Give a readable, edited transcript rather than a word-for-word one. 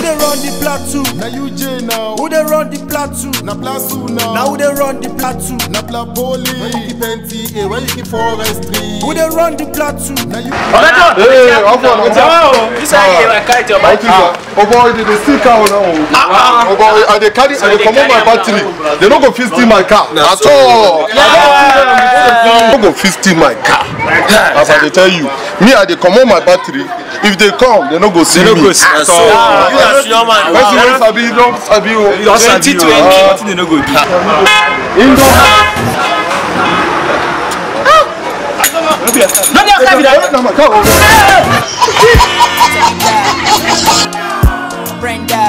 they run the plateau? Now you J now. Who they run the plateau? Na plateau now. Now who they run the plateau? Na pla police. When you keep NTA, when you keep forestry. Who they run the plateau? Now you. Hey, how far? What's up? This one here, I carry your bike. Oh boy, they still car now. Oh boy, and they carry, and they come on my battery. They don't go fit steal my car at all. They don't go fit steal my car. As I tell you, me I they come on my battery. If they come, they don't go see me. So, you are your man. Don't sabi, don't sabi. 2020, nothing they no go do. Brenda.